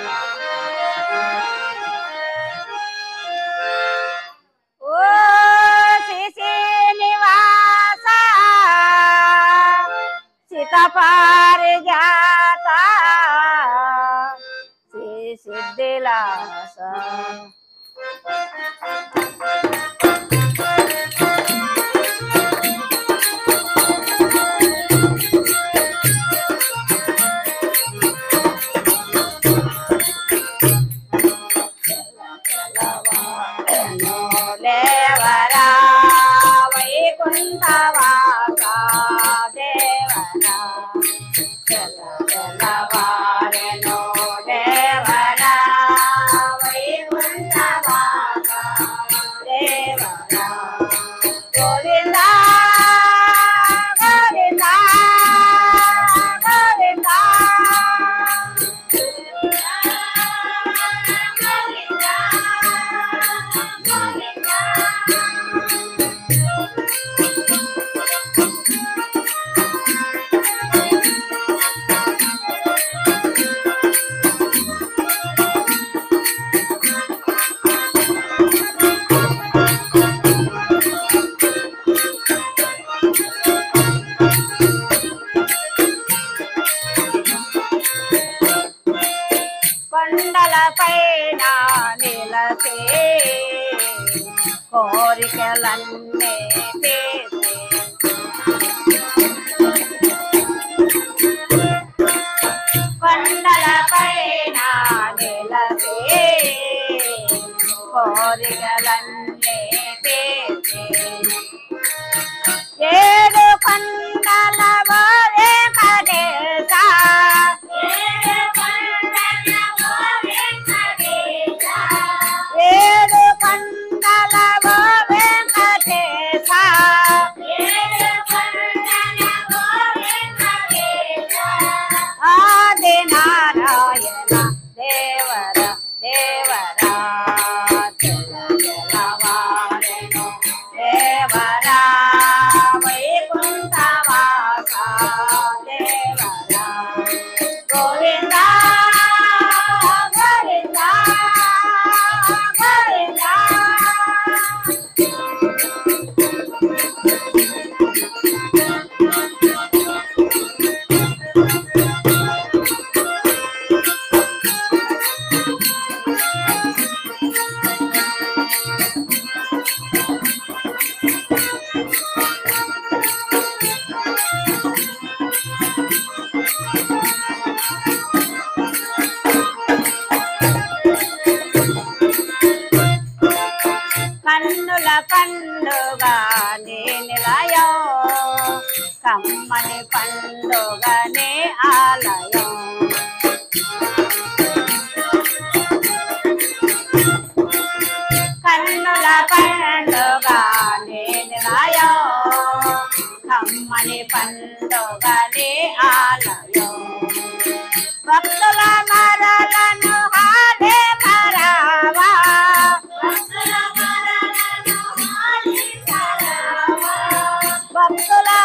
ఓ శ్రీ నివాస సీతపారిజాత శ్రీ సిద్ధిలాస దేవరా వైకుంఠవాస దేవరా తెల్లవారెను దేవరా వైకుంఠవాస దేవరా గోవిందా గోవిందా గోవిందా కొండలపైన నిలసే కోరికలన్నీ తీర్చే కొండలపైన నిలసే కోరికలన్నీ తీర్చే ఏడు కొండల వెంకటేశ ఏడు కొండల వెంకటేశ ఆది నారాయణ దేవర దేవరా తెల్లవారెను దేవరా వైకుంఠవాస దేవరా గోవిందా గోవిందా గోవిందా కన్నుల పండుగ నీ నిలయం కమ్మని పండుగ నీ ఆలయం కన్నుల పండుగ నీ నిలయం కమ్మని పండుగ నీ ఆలయం భక్తుల మరలను హాడే కరావా భక్తుల